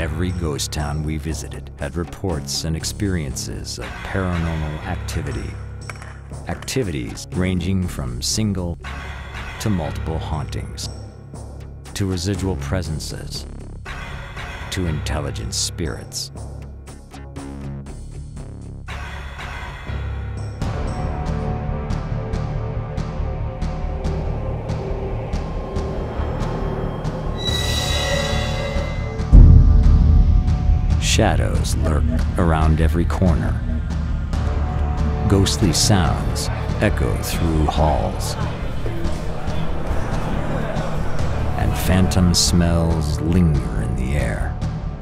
every ghost town we visited had reports and experiences of paranormal activity. Activities ranging from single to multiple hauntings, to residual presences, to intelligent spirits. Shadows lurk around every corner. Ghostly sounds echo through halls. And phantom smells linger in the air.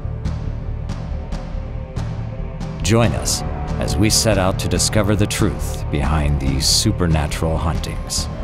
Join us as we set out to discover the truth behind these supernatural hauntings.